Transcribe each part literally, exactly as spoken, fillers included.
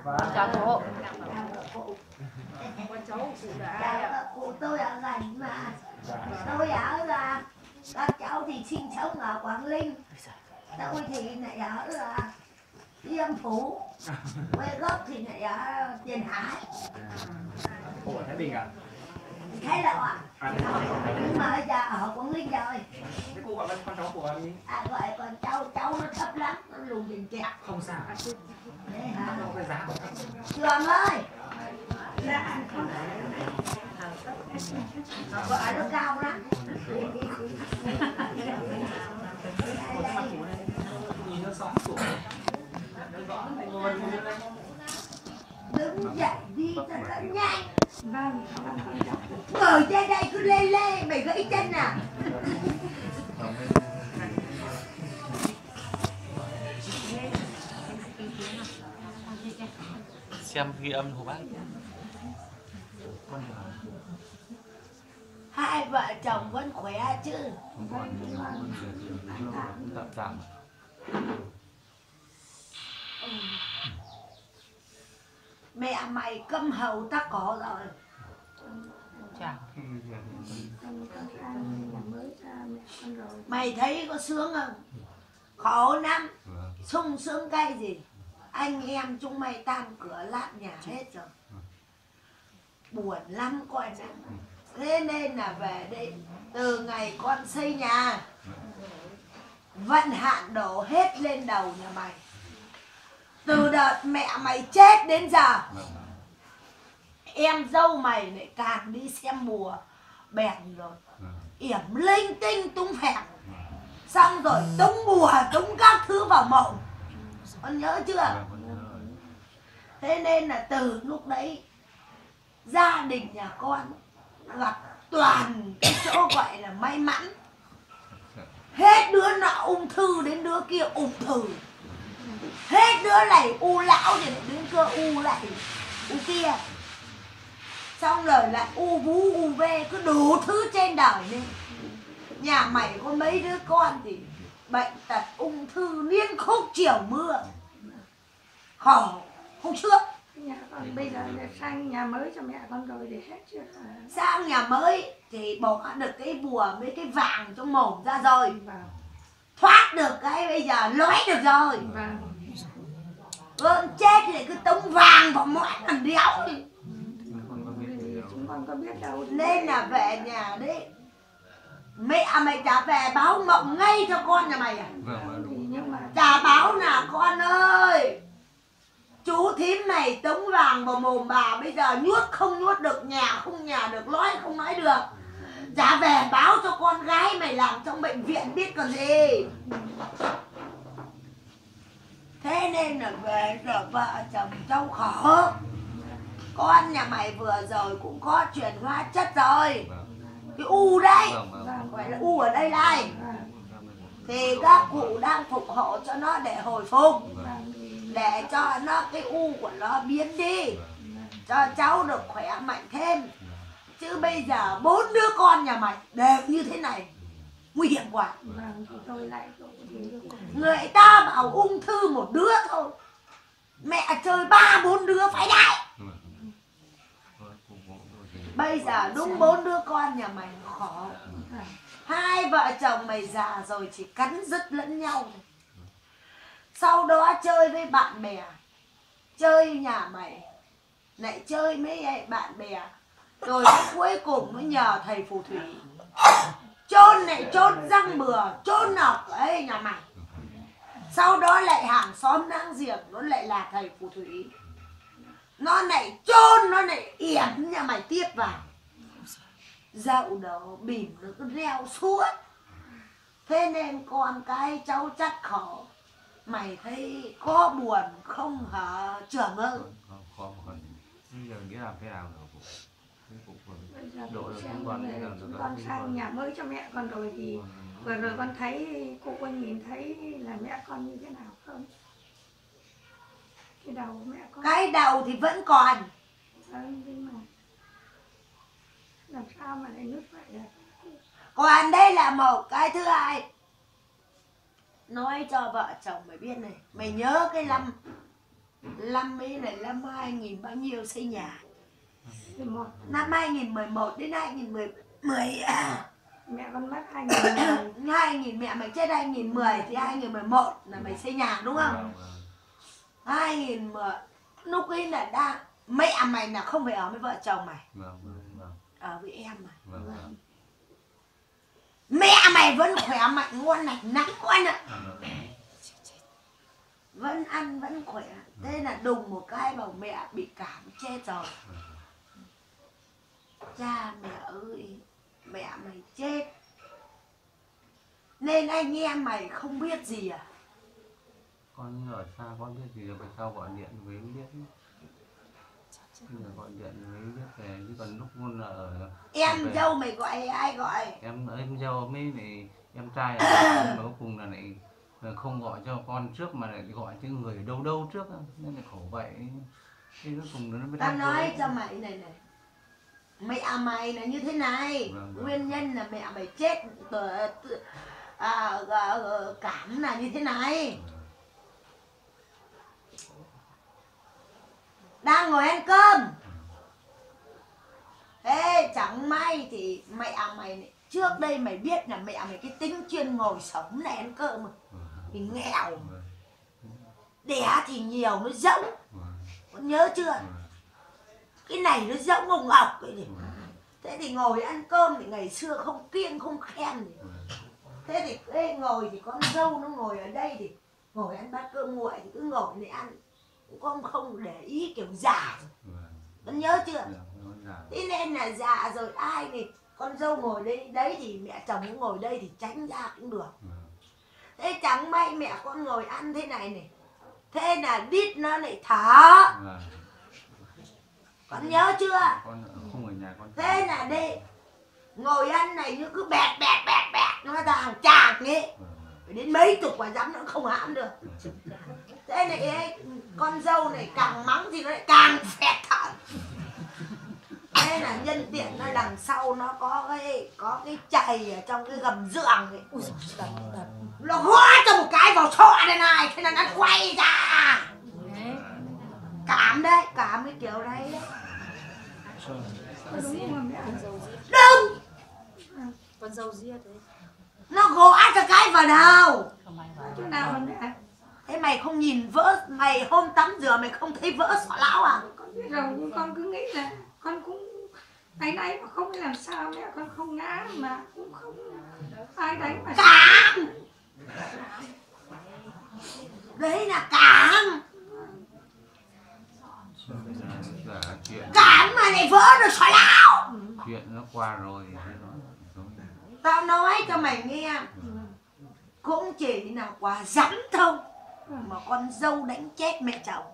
Chào cô. Con cháu cụ đã Dạ, cụ tôi ở gần mà. Tôi ở là các cháu thì sinh sống ở Quảng Ninh. Tôi thì lại ở là Diêm Phú. Quê gốc thì lại ở Tiền Hải. Cô ở Thái Bình à? Thái Lộ à? Nhưng mà bây giờ ở Quảng Ninh rồi. Thế cô gọi con cháu của đi. À gọi con cháu, cháu nó thấp lắm, nó lùn đỉnh kẹt. Không sao. Đấy hả? Đâu cái giá của nó. Trường ơi! Dạ, vợ nó cao lắm. Nhìn nó xóm tuổi. Đứng dậy đi cho nó nhanh. Ngồi trên đây cứ lê lê, mày gãy chân à? Xem ghi âm của bác. Hai vợ chồng vẫn khỏe chứ? Tạm tạm. Mẹ mày câm hầu tắc cổ rồi. Chào. Mày thấy có sướng không? Khổ lắm. Sung sướng cái gì? Anh em chúng mày tan cửa lát nhà hết rồi. Buồn lắm con ạ. Thế nên là về đây. Từ ngày con xây nhà, vận hạn đổ hết lên đầu nhà mày. Từ đợt mẹ mày chết đến giờ, em dâu mày lại càng đi xem bùa bèn rồi, yểm linh tinh tung phèn, xong rồi tung bùa tung các thứ vào mộng. Con nhớ chưa? Thế nên là từ lúc đấy gia đình nhà con gặp toàn cái chỗ gọi là may mắn. Hết đứa nọ ung thư đến đứa kia ung thư, hết đứa này u lão thì đến cơ u lại u kia, xong rồi lại u vú u vê, cứ đủ thứ trên đời lên. Nhà mày có mấy đứa con thì bệnh tật ung thư liên khúc chiều mưa, khổ không trước. nhà con bây giờ là sang nhà mới cho mẹ con rồi để hết chưa? Sang nhà mới thì bỏ được cái bùa với cái vàng trong mồm ra rồi, Vâng. thoát được cái bây giờ lói được rồi. Vâng. Vâng, chết thì lại cứ tống vàng vào mọi thằng đéo. Chúng con có biết đâu. Nên là về nhà đấy, mẹ mày trả về báo mộng ngay cho con nhà mày à? Thì nhưng mà Trả báo là con ơi, chú thím này tống vàng vào mồm bà, bây giờ nuốt không nuốt được, nhà không nhà được, nói không nói được. Trả về báo cho con gái mày làm trong bệnh viện biết còn gì. Thế nên là về giờ vợ chồng cháu khổ. Con nhà mày vừa rồi cũng có chuyển hóa chất rồi. Cái u đây, gọi là u ở đây này, thì các cụ đang phục hộ cho nó để hồi phục, để cho nó cái u của nó biến đi, cho cháu được khỏe mạnh thêm. Chứ bây giờ bốn đứa con nhà mày đều như thế này, nguy hiểm quá. vâng thì tôi lại Người ta bảo ung thư một đứa thôi, mẹ chơi ba bốn đứa phải đại. Bây giờ đúng bốn đứa con nhà mày khổ. Hai vợ chồng mày già rồi chỉ cắn rứt lẫn nhau. Sau đó chơi với bạn bè, chơi nhà mày lại chơi với bạn bè, rồi cuối cùng mới nhờ thầy phù thủy chôn lại chôn răng bừa, chôn nọc ấy nhà mày. Sau đó lại hàng xóm láng giềng nó lại là thầy phù thủy, nó lại chôn, nó lại yểm nhà mày tiếp vào. Dậu đó bìm nó cứ reo suốt. Thế nên con cái cháu chắc khổ. Mày thấy có buồn không hả Trường ơi? Không, không, còn bây giờ nghĩ làm thế nào nữa cũng cũng bây giờ độ tôi được xem quan về là chúng được con sang nhà mới cho mẹ con rồi thì vừa rồi con thấy cô có nhìn thấy là mẹ con như thế nào không? Cái đầu mẹ con. Cái đầu thì vẫn còn. Vâng, nhưng mà làm sao mà lại nứt vậy được? Còn đây là một cái thứ hai. Nói cho vợ chồng mày biết này, mày nhớ cái năm Năm ấy này năm hai nghìn bao nhiêu xây nhà? mười một. Năm hai nghìn mười một đến hai nghìn mười mười à. Mẹ con mất hai nghìn mười. hai nghìn mẹ mày chết hai nghìn mười thì hai nghìn mười một là mày xây nhà đúng không? Vâng, vâng. hai nghìn mười lúc ấy là đang mẹ mày là không phải ở với vợ chồng mày, Vâng, vâng, vâng. ở với em mày. Vâng, vâng. Mẹ mày vẫn khỏe mạnh ngon lành nắng ngon ạ, vẫn ăn vẫn khỏe. Thế là đùng một cái bảo mẹ bị cảm chết rồi. Cha mẹ ơi, mẹ mày chết nên anh em mày không biết gì à? Con ở xa con biết gì rồi, phải sao gọi điện với biết. Bây giờ gọi điện với biết về, chứ còn lúc con ở Em về, dâu mày gọi ai gọi? em em dâu mới này em trai ở mà cuối cùng là lại không gọi cho con trước mà lại gọi cho người đâu đâu trước nên là khổ vậy. Thế cuối cùng nó mới Tao đau nói khổ. cho mày này này, mẹ mày là như thế này. Vâng, vâng. Nguyên nhân là mẹ mày chết từ, từ, à, à, cảm là như thế này. Đang ngồi ăn cơm, thế chẳng may thì mẹ mày này, trước đây mày biết là mẹ mày cái tính chuyên ngồi sống này ăn cơm mà thì nghèo, Vâng, đẻ thì nhiều nó rỗng, vâng, con nhớ chưa? vâng, Cái này nó rỗng ngồng ngọc vậy này. vâng, Thế thì ngồi ăn cơm thì ngày xưa không kiêng không khen gì. vâng. Thế thì ê, ngồi thì con dâu nó ngồi ở đây thì ngồi ăn bát cơm nguội thì cứ ngồi để ăn, cũng không không để ý kiểu già rồi. Vâng. Con nhớ chưa? Dạ, nó già. Thế nên là già rồi ai thì con dâu ngồi đây đấy thì mẹ chồng cũng ngồi đây thì tránh ra cũng được. Vâng. Thế chẳng may mẹ con ngồi ăn thế này này, thế là đít nó lại thở. Vâng. Con nhớ chưa? Con không ở nhà con. Thế là đây ngồi ăn này như cứ bẹt bẹt bẹt bẹt nó ra hàng tràng ấy, Vâng, phải đến mấy chục quả dám nó không hãm được. Thế này ấy, con dâu này càng mắng thì nó lại càng phẹt thở. Thế là nhân tiện nó đằng sau nó có cái có cái chày ở trong cái gầm giường ấy. Ui giời, nó hóa cho một cái vào sọ đây này, thế là nó quay ra. Cảm đấy, cảm cái kiểu đấy đấy. Có đúng không mà mẹ? Đúng, Con dâu riết đấy. nó gõ cho cái vào đầu. Không ai vào. Chỗ nào mà mẹ? Thế mày không nhìn vỡ, mày hôm tắm rửa mày không thấy vỡ sọ lão à? Con biết rồi nhưng con cứ nghĩ là con cũng ấy đấy mà không biết làm sao mẹ con không ngã mà cũng không ai đánh mà. Cảm. Đấy là cảm. bây giờ là chuyện Cảm mà lại vỡ được sọ lão. chuyện nó qua rồi thì nó nó- Tao nói cho mày nghe, cũng chỉ là quả rắn thôi mà con dâu đánh chết mẹ chồng.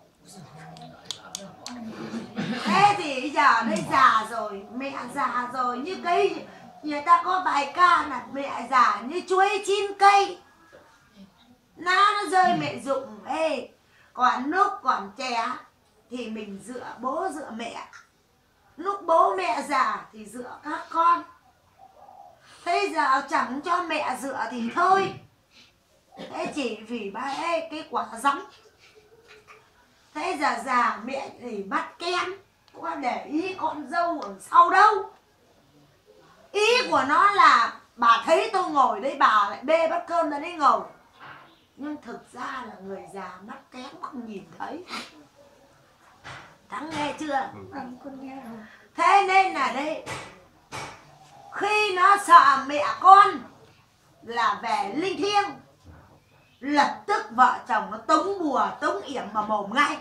Thế thì bây giờ đây già rồi, mẹ già rồi, như cây người ta có bài ca là mẹ già như chuối chín cây, lá nó rơi mẹ rụng. Ê, còn lúc còn trẻ thì mình dựa bố dựa mẹ, lúc bố mẹ già thì dựa các con. Thế giờ chẳng cho mẹ dựa thì thôi. Thế chỉ vì ba ê, cái quả gióng. Thế giờ già mẹ thì bắt kem, có để ý con dâu ở sau đâu. Ý của nó là bà thấy tôi ngồi đấy bà lại bê bát cơm ra đấy ngồi, nhưng thực ra là người già mắt kém không nhìn thấy. Thắng nghe chưa? Vâng, con nghe rồi. Thế nên là đây, khi nó sợ mẹ con là về linh thiêng, lập tức vợ chồng nó tống bùa tống yểm vào mồm ngay.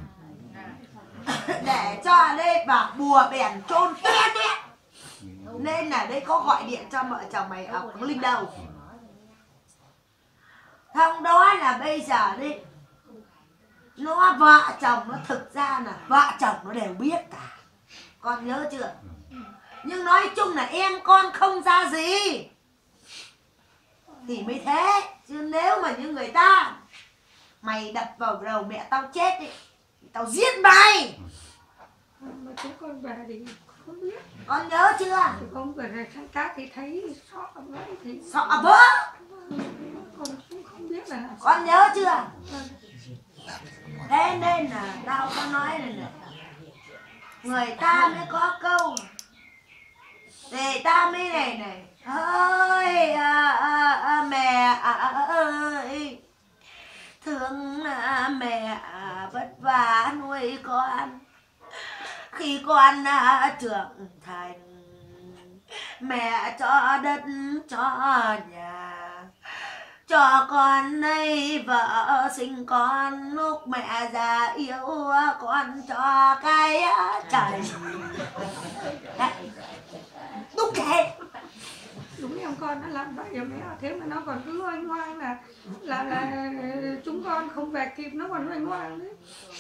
Để cho đây bà bùa bèn chôn te te. Nên là đây có gọi điện cho vợ chồng mày ở Quảng Linh đâu. Thông đó là bây giờ đi, nó vợ chồng nó thực ra là vợ chồng nó đều biết cả. Con nhớ chưa? Nhưng nói chung là em con không ra gì thì mới thế. Chứ nếu mà như người ta mày đập vào đầu mẹ tao chết đi, tao giết mày. Mà chúng con về thì không biết. Con nhớ chưa? Thì con vừa rồi sang cá thì thấy sọ vậy thì Sọ vỡ. con cũng không biết là làm sao. Con nhớ chưa? Thế Thế nên là tao có nói này này, người ta mới có câu thì ta mới này này ơi à, à, à, mẹ à, ơi thương à, mẹ à, vất vả nuôi con khi con à, trưởng thành, mẹ cho đất cho nhà cho con ấy vợ sinh con, lúc mẹ già yếu con cho cái trời. Đúng thế. Đúng em con nó làm vậy mẹ, thế mà nó còn cứ oanh oang là là là chúng con không về kịp nó còn oanh oang đấy.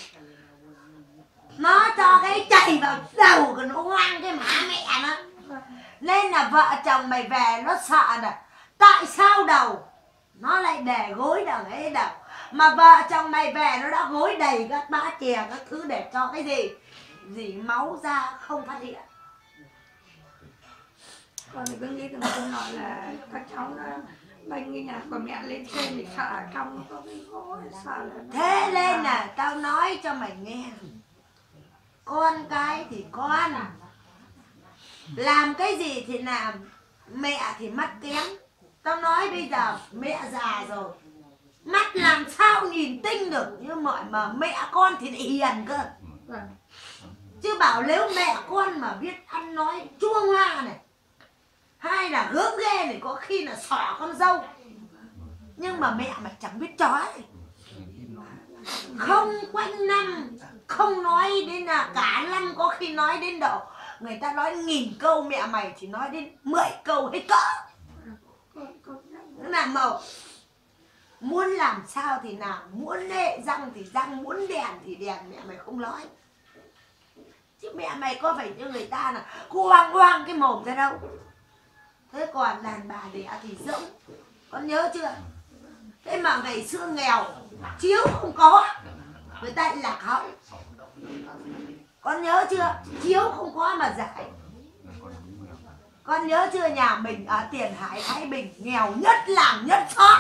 Nó cho cái chày vào đầu của nó ngoan cái má mẹ nó. Nên là vợ chồng mày về nó sợ là tại sao đầu nó lại để gối đằng ấy đầu, mà vợ chồng mày về nó đã gối đầy các bã chè các thứ để cho cái gì gì máu ra không phát hiện. Con thì cứ nghĩ rằng con nói là các cháu nó bênh cái nhà của mẹ lên trên thì sợ ở trong nó có cái gối, sợ là nó... Thế nên là tao nói cho mày nghe, con cái thì con làm cái gì thì làm, mẹ thì mắt kém. Tao nói bây giờ mẹ già rồi, mắt làm sao nhìn tinh được như mọi, mà mẹ con thì hiền cơ. Chứ bảo nếu mẹ con mà biết ăn nói chua ngoa này, hay là gớm ghê này, có khi là xỏ con dâu. Nhưng mà mẹ mà chẳng biết chói, không quanh năm, không nói đến là cả năm, có khi nói đến độ người ta nói nghìn câu, mẹ mày chỉ nói đến mười câu hết cỡ. Là màu muốn làm sao thì làm, muốn nệ răng thì răng, muốn đèn thì đèn, mẹ mày không nói. Chứ mẹ mày có phải như người ta là hoang hoang cái mồm ra đâu. Thế còn đàn bà đẻ thì rỗng, con nhớ chưa? Thế mà ngày xưa nghèo, chiếu không có, người ta lại lạc hậu. Con nhớ chưa? Chiếu không có mà giải. Con nhớ chưa, nhà mình ở Tiền Hải, Thái Bình nghèo nhất làng nhất xóm.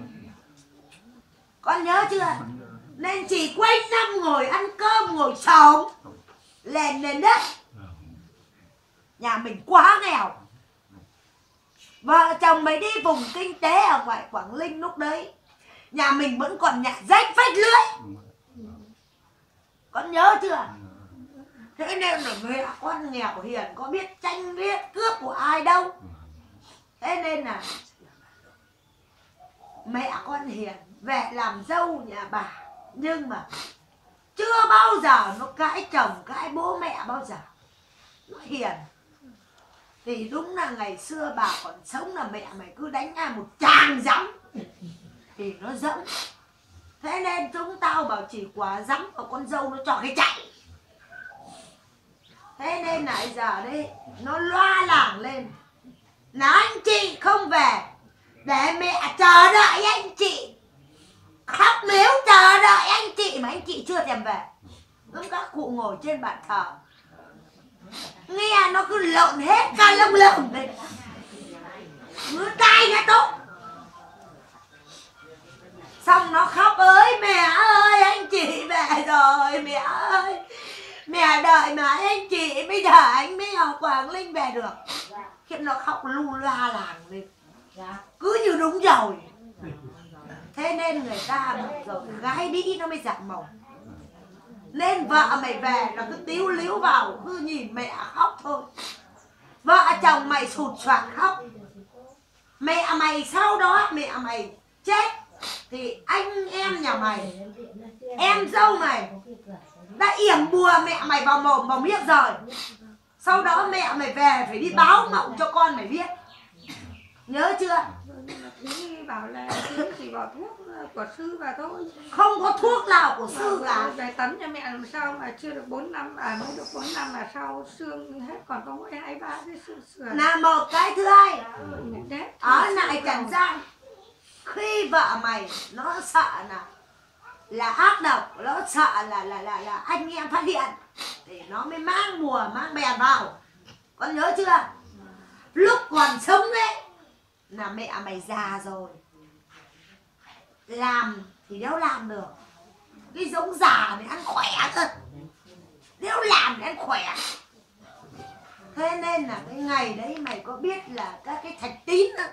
Con nhớ chưa? Nên chỉ quanh năm ngồi ăn cơm, ngồi sống lên nền đất. Nhà mình quá nghèo. Vợ chồng mới đi vùng kinh tế ở ngoài Quảng Ninh lúc đấy, nhà mình vẫn còn nhặt rách phách lưới. Con nhớ chưa? Thế nên là mẹ con nghèo hiền, có biết tranh biết cướp của ai đâu. Thế nên là mẹ con hiền, về làm dâu nhà bà, nhưng mà chưa bao giờ nó cãi chồng cãi bố mẹ bao giờ. Nó hiền. Thì đúng là ngày xưa bà còn sống là mẹ mày cứ đánh ai một tràng giấm thì nó giống. Thế nên chúng tao bảo chỉ quả giấm của con dâu nó cho cái chạy. Thế nên là giờ đây nó loa lảng lên là anh chị không về để mẹ chờ đợi anh chị, khóc mếu chờ đợi anh chị, mà anh chị chưa thèm về. Lúc các cụ ngồi trên bàn thờ nghe nó cứ lộn hết cả lông lông lên, ngứa tai nghe tốt. Xong nó khóc ơi mẹ ơi, anh chị về rồi mẹ ơi, mẹ đợi mà anh chị bây giờ anh mới ở Quảng Ninh về được. Khiến nó khóc lu la làng lên, cứ như đúng rồi. Thế nên người ta rồi gái đĩ nó mới giảm màu. Nên vợ mày về nó cứ tíu líu vào, cứ nhìn mẹ khóc thôi. Vợ chồng mày sụt soạt khóc. Mẹ mày sau đó mẹ mày chết thì anh em nhà mày, em dâu mày đã yểm bùa mẹ mày vào mồm vào miệng rồi. Sau đó mẹ mày về phải đi báo mộng cho con mày biết. Nhớ chưa? Thúy bảo là sư chỉ bỏ thuốc của sư vào thôi. Không có thuốc nào của sư cả. Về tắm cho mẹ làm sao mà chưa được bốn năm, à mới được bốn năm mà sau xương hết còn có mỗi hai ba cái xương sườn. Là một cái thứ hai. Đấy, Ở lại Trần Gian, khi vợ mày nó sợ là là ác độc, nó sợ là là là là anh em phát hiện thì nó mới mang bùa mang bèn vào. Con nhớ chưa? Lúc còn sống đấy là mẹ mày già rồi, làm thì đâu làm được. Cái giống già này nên là cái ngày đấy mày có biết là các cái thạch tín không?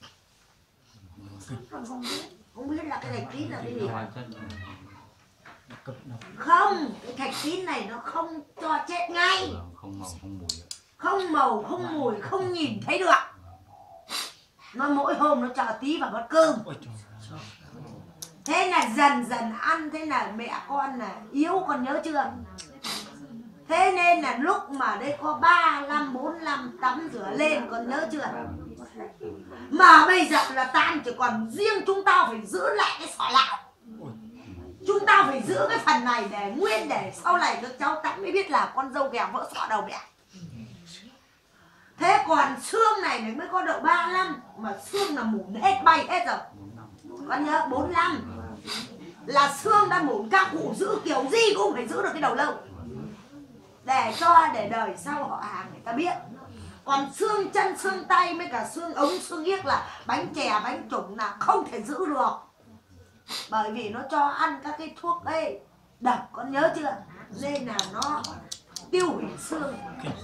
Không biết. Không biết là cái thạch tín là cái gì? Hóa chất Không, cái thạch tín này nó không cho chết ngay, không màu không mùi. không màu không mùi, không nhìn thấy được. Nó mỗi hôm nó cho tí vào bát cơm. Thế là dần dần ăn, thế là mẹ con là yếu, con nhớ chưa? Thế nên là lúc mà đây có ba năm bốn năm tắm rửa lên, con nhớ chưa? Mà bây giờ là tan, chỉ còn riêng chúng tao phải giữ lại cái sọ lão. Chúng tao phải giữ cái phần này để nguyên, để sau này các cháu tắm mới biết là con dâu ghẻ vỡ sọ đầu mẹ. Thế còn xương này mới mới có độ ba năm, mà xương là mủn hết, bay hết rồi. Con nhớ bốn năm là xương đã mủn, các cụ giữ kiểu gì cũng phải giữ được cái đầu lâu, để cho để đời sau họ hàng người ta biết. Còn xương chân, xương tay với cả xương ống, xương yếc là bánh chè, bánh trụng là không thể giữ được. Bởi vì nó cho ăn các cái thuốc ấy độc, con nhớ chưa? Nên là nó tiêu hủy xương.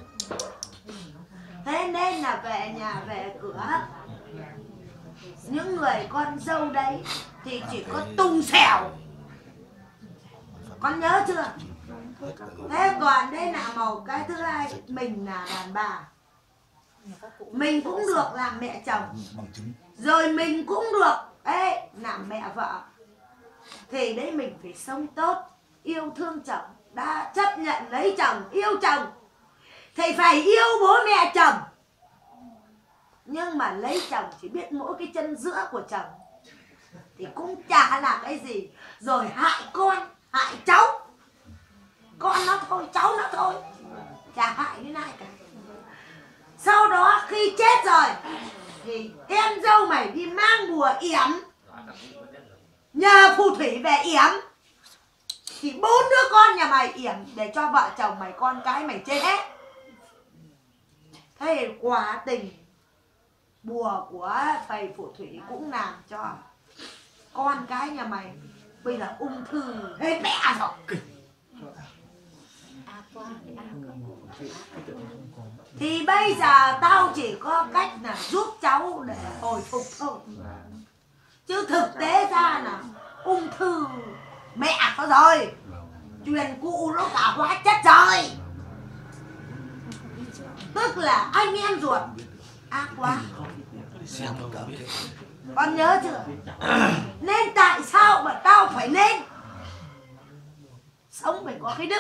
Thế nên là về nhà về cửa, những người con dâu đấy thì chỉ có tung xẻo, con nhớ chưa? Thế còn đây là một cái thứ hai, mình là đàn bà, mình cũng được làm mẹ chồng, rồi mình cũng được ấy làm mẹ vợ. Thì đấy mình phải sống tốt, yêu thương chồng, đã chấp nhận lấy chồng, yêu chồng thì phải yêu bố mẹ chồng. Nhưng mà lấy chồng chỉ biết mỗi cái chân giữa của chồng thì cũng chả là cái gì. Rồi hại con, hại cháu, con nó thôi, cháu nó thôi, chả hại đến ai cả. Sau đó khi chết rồi thì em dâu mày đi mang bùa yểm, nhờ phù thủy về yểm, thì bốn đứa con nhà mày yểm để cho vợ chồng mày con cái mày chết hết. Thế thì quả tình bùa của thầy phù thủy cũng làm cho con cái nhà mày bây giờ ung thư hết mẹ rồi. Thì bây giờ tao chỉ có cách là giúp cháu để hồi phục thôi, chứ thực tế ra là ung thư mẹ nó rồi, truyền cụ nó cả hóa chất rồi. Tức là anh em ruột ác quá, con nhớ chưa? Nên tại sao mà tao phải lên sống phải có cái đức,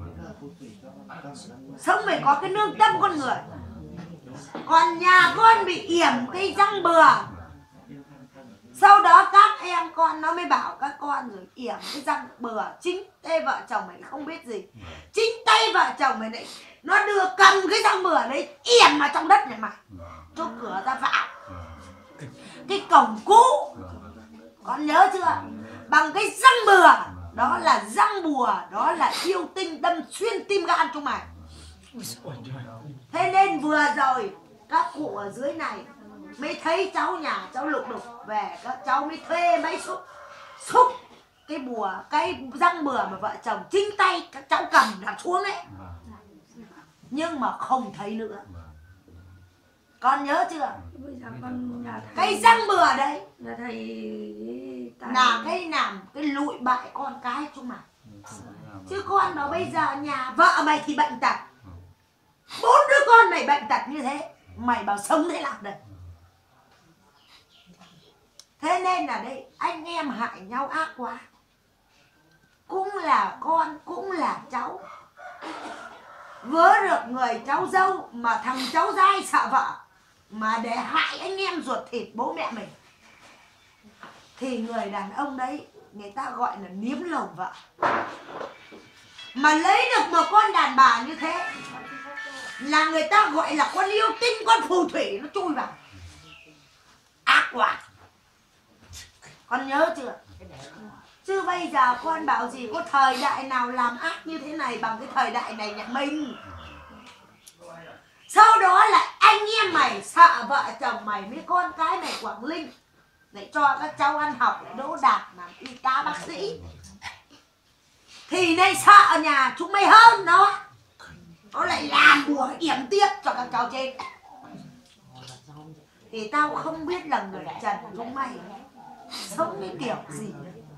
sống phải có cái lương tâm con người. Còn nhà con bị yểm cái răng bừa, sau đó các em con nó mới bảo các con rồi yểm cái răng bừa, chính tay vợ chồng mày không biết gì, chính tay vợ chồng mày đấy nó đưa cầm cái răng bừa đấy yểm vào trong đất này mày, cho cửa ra vào cái cổng cũ, con nhớ chưa? Bằng cái răng bừa, đó là răng bùa, đó là yêu tinh đâm xuyên tim gan chúng mày. Thế nên vừa rồi các cụ ở dưới này mới thấy cháu nhà cháu lục đục về, các cháu mới thuê máy xúc xúc cái bùa, cái răng bừa mà vợ chồng chính tay các cháu cầm đặt xuống ấy, nhưng mà không thấy nữa. Con nhớ chưa? Bây giờ con nhà thầy, Cái răng bừa đấy nhà thầy tài... là cái làm cái lụi bại con cái chúng mày. Chứ con nó bây giờ nhà vợ mày thì bệnh tật, bốn đứa con mày bệnh tật như thế, mày bảo sống thế nào đây? Thế nên là đây anh em hại nhau ác quá. Cũng là con, cũng là cháu. Vớ được người cháu dâu mà thằng cháu dai sợ vợ, mà để hại anh em ruột thịt bố mẹ mình, thì người đàn ông đấy người ta gọi là niếm lồng vợ. Mà lấy được một con đàn bà như thế là người ta gọi là con yêu tinh, con phù thủy nó chui vào. Ác quá. Con nhớ chưa? Chứ bây giờ con bảo gì có thời đại nào làm ác như thế này bằng cái thời đại này nhà mình. Sau đó là anh em mày sợ vợ chồng mày với con cái mày Quảng Linh để cho các cháu ăn học để đỗ đạt làm y tá bác sĩ, thì này sợ nhà chúng mày hơn đó. nó lại làm bùa yểm tiếp cho các cháu chết. Thì tao không biết là người Trần chúng mày sống cái kiểu gì.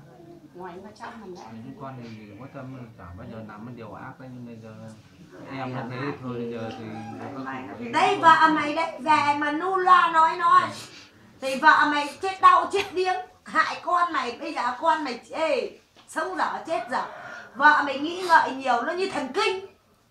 Những con thì có tâm chẳng bao giờ nắm cái điều ác đấy, nhưng bây giờ em là thế thôi, bây giờ thì đây vợ mày đấy, về mà nu loa nói nói thì vợ mày chết đau chết điếng hại con mày. Bây giờ con mày ê, sống dở chết dở. Vợ mày nghĩ ngợi nhiều, nó như thần kinh.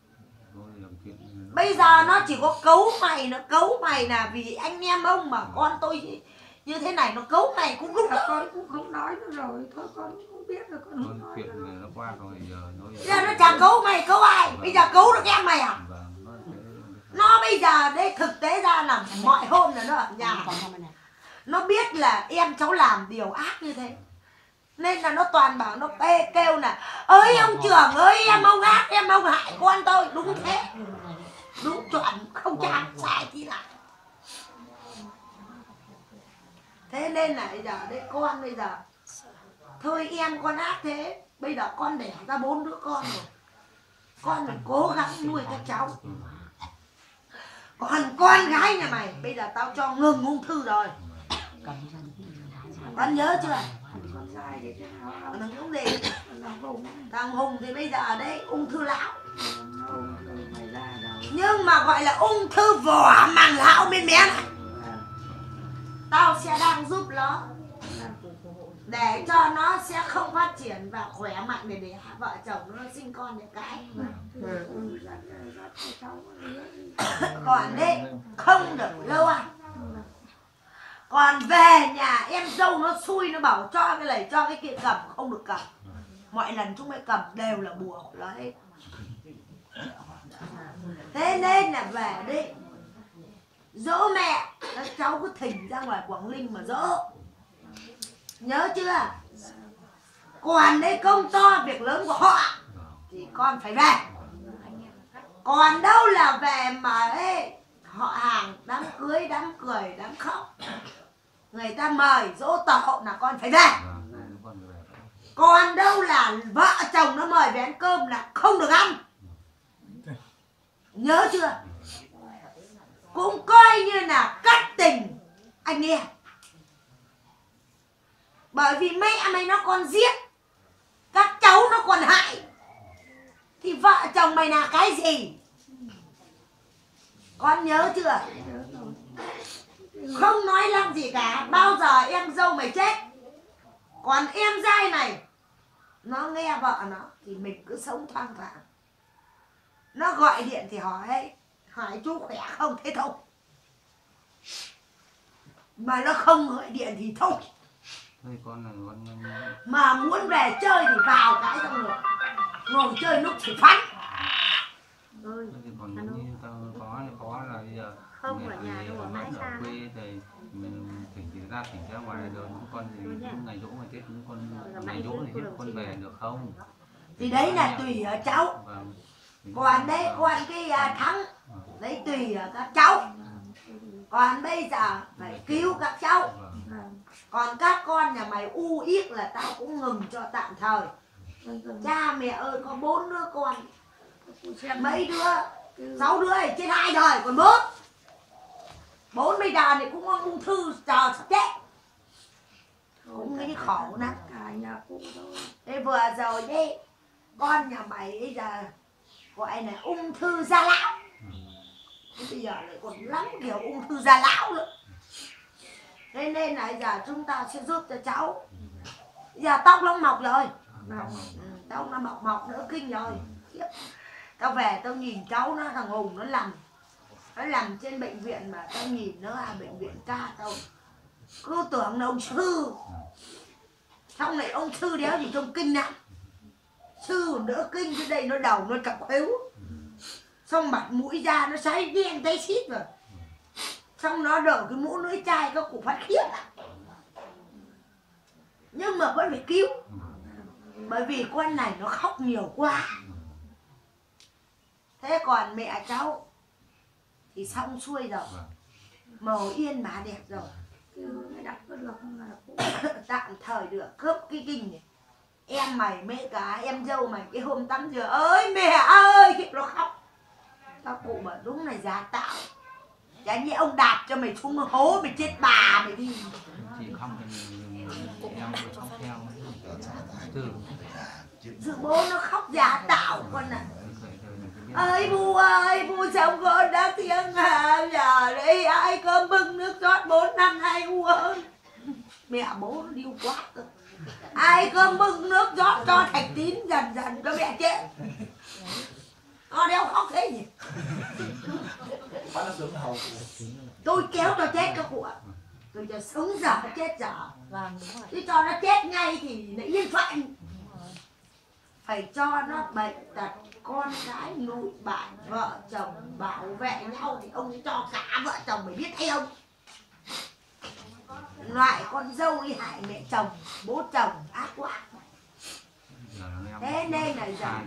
Bây giờ nó chỉ có cấu mày, nó cấu mày là vì anh em ông mà con tôi như thế này, nó cấu mày cũng lúc đó. Con cũng không nói nữa rồi, thôi con cũng biết rồi, con không nói chuyện nữa. nó qua rồi giờ nó Bây giờ nó chẳng cấu mày, cấu ai? Bây giờ cấu được em mày à? Nó bây giờ đây thực tế ra là mọi hôm là nó ở nhà, nó biết là em cháu làm điều ác như thế, nên là nó toàn bảo, nó kê, kêu là ơi ông trưởng ơi, em ông ác, em ông hại con tôi. Đúng thế, đúng chuẩn, không chán sai tí nào. Thế nên là bây giờ đấy con bây giờ thôi em con ác thế, bây giờ con đẻ ra bốn đứa con rồi, con phải cố gắng nuôi các cháu. Còn con gái nhà mày bây giờ tao cho ngừng ung thư rồi, con nhớ chưa? Con trai thì thế nào? Thằng Hùng gì? Thằng Hùng. Thằng Hùng thì bây giờ ở đấy ung thư lão. Mày ra đâu? Nhưng mà gọi là ung thư vỏ màng lão bên mé này. Tao sẽ đang giúp nó để cho nó sẽ không phát triển và khỏe mạnh để để vợ chồng nó sinh con để cái. Còn đấy không được lâu à. Còn về nhà em dâu nó xui, nó bảo cho cái này cho cái kia cầm, không được cầm. Mọi lần chúng mày cầm đều là bùa của nó hết. Thế nên là về đi dỗ mẹ, các cháu cứ thỉnh ra ngoài Quảng Ninh mà dỗ. Nhớ chưa? Còn đấy công to việc lớn của họ thì con phải về. Còn đâu là về mà ấy, họ hàng đám cưới, đám cười, đám khóc, người ta mời dỗ tổ là con phải về. Còn đâu là vợ chồng nó mời về ăn cơm là không được ăn. Nhớ chưa? Cũng coi như là cắt tình anh em. Bởi vì mẹ mày nó còn giết, các cháu nó còn hại, thì vợ chồng mày là cái gì? Con nhớ chưa? Không nói làm gì cả. Bao giờ em dâu mày chết, còn em trai mày nó nghe vợ nó thì mình cứ sống thoang thoảng. Nó gọi điện thì hỏi ấy, hỏi chú khỏe không, thế thôi. Mà nó không gọi điện thì thôi. Con là con... Mà muốn về chơi thì vào cái xong rồi ngồi chơi lúc thì phắn. Ơi, còn như tao có có là bây giờ không ở nhà đâu, ở mãi ở xa. quê thì mình thỉnh thì ra thỉnh ra ngoài rồi, những con thì những ngày dỗ ngày tết, những con ngày dỗ thì hết con về được không? Thì đấy là tùy ở cháu. Còn đấy còn cái thắng đấy tùy ở các cháu. Còn bây giờ phải cứu các cháu. Còn các con nhà mày u yếc là tao cũng ngừng cho tạm thời. Cha mẹ ơi, có bốn đứa con, mấy đứa, sáu đứa thì trên hai đời, còn bốn bốn bây giờ thì cũng có ung thư chờ sắp chết. Cũng nghĩ khổ lắm. Cả nhà cụ thôi. Thế vừa rồi đi, con nhà mày bây giờ gọi là ung thư da lão. Bây giờ lại còn lắm kiểu ung thư da lão nữa. Thế nên là bây giờ chúng ta sẽ giúp cho cháu. Bây giờ tóc nó mọc rồi. Ừ, tóc nó mọc mọc nữa kinh rồi. Tao về tao nhìn cháu nó, thằng Hùng nó nằm, nó nằm trên bệnh viện mà tao nhìn nó là bệnh viện ca, tao cứ tưởng là ông sư. Xong lại ông sư đéo gì trông kinh lắm. Sư còn đỡ kinh, chứ đây nó đầu nó cặp héo. Xong mặt mũi da nó cháy đen tay xít rồi. Xong nó đỡ cái mũ lưỡi chai các cụ phát khiếp lắm. Nhưng mà vẫn phải cứu. Bởi vì con này nó khóc nhiều quá. Thế còn mẹ cháu thì xong xuôi rồi, màu yên bà đẹp rồi. Cái đặt có được không là cụ. Tạm thời được, cướp cái kinh này. Em mày mấy cả em dâu mày cái hôm tắm rửa ơi mẹ ơi, nó khóc. Các cụ bảo đúng là giả tạo. Chả như ông đạp cho mày xuống hố mày chết bà mày đi. Chị không thì em vừa khóc theo từ Sự bố nó khóc giả tạo con ạ. Ơi bu ơi, bu chồng con đã tiếng hà, giờ đây ai cơm bưng nước rót bốn năm nay uống. Mẹ bố nó điêu quá cơ. Ai cơm bưng nước rót cho Thạch Tín dần dần cho mẹ chết. Nó đeo khóc thế nhỉ? Bắt nó sướng hầu. Tôi kéo cho chết các cụ ạ. Tôi cho sống giờ nó chết giờ. Vâng, đúng rồi. Tôi cho nó chết ngay thì nó yên phận. Phải cho nó bệnh tật, con gái nội bại, vợ chồng bảo vệ nhau thì ông cho cả vợ chồng mới biết hay không. Loại con dâu đi hại mẹ chồng, bố chồng ác quá. Thế nên là giờ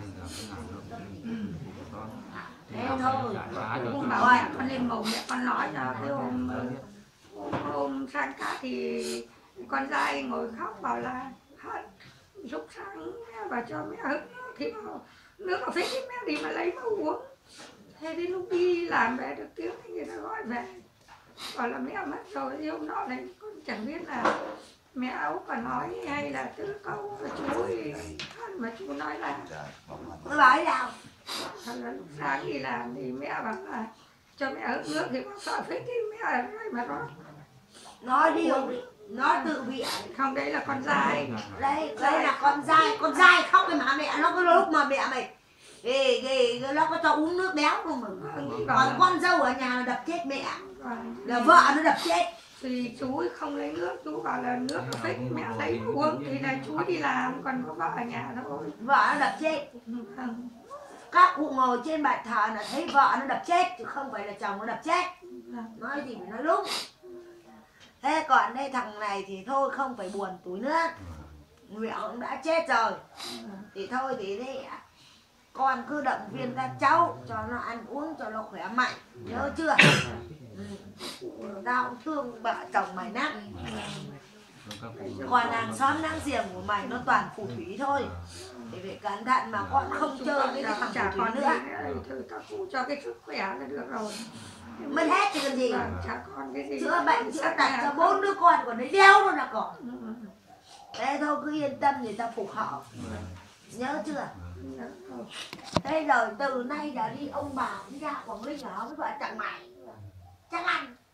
thế thôi. Con bảo mẹ con lên màu mẹ con nói cho cái hôm hôm sang cá thì con trai ngồi khóc bảo là hết lúc sáng và cho mẹ hứng nước thì bảo nước ở phía thì mẹ đi mà lấy mà uống. Thế đến lúc đi làm về được tiếng thì người ta gọi về bảo là mẹ mất rồi. Thì hôm đó này con chẳng biết là mẹ Ấu còn nói hay là từ câu và chú ấy mà chú nói là Nó nói nào? thật là lúc sáng đi làm thì mẹ bảo là cho mẹ hứng nước thì con sợ phết thì mẹ ở đây mà nó Nói đi, nói tự viện. không, đấy là con trai. Đây, đây là con dai, con dai khóc với má mẹ. Nó có lúc mà mẹ mày ghê ghê, nó có cho uống nước béo không mà. Còn con dâu ở nhà là đập chết mẹ. Là vợ nó đập chết. Thì chú ấy không lấy nước, chú bảo là nước phết mẹ lấy uống thì là chú đi làm, còn có vợ ở nhà thôi. Vợ nó đập chết. Các cụ ngồi trên bàn thờ là thấy vợ nó đập chết chứ không phải là chồng nó đập chết. Nói gì phải nói đúng. Thế còn đây thằng này thì thôi không phải buồn túi nữa. Mẹ cũng đã chết rồi. Thì thôi thì đây con cứ động viên các cháu cho nó ăn uống cho nó khỏe mạnh. Nhớ chưa? Ừ. Tao thương vợ chồng mày lắm. Còn làng xóm láng giềng của mày nó toàn phù thủy thôi. Thì phải cẩn thận mà con không chơi với cái thằng chả phù thủy còn nữa. Thử các cụ cho cái sức khỏe là được rồi. Mất hết thì còn gì. Chả còn cái gì. Chữa bệnh chữa tật cho bốn đứa con còn đấy đeo luôn là còn. Thế thôi cứ yên tâm thì ta phục họ. Nhớ chưa? Thế rồi từ nay là đi ông bà đi ra Quảng Ninh ở với vợ chồng mày. Chắc ăn.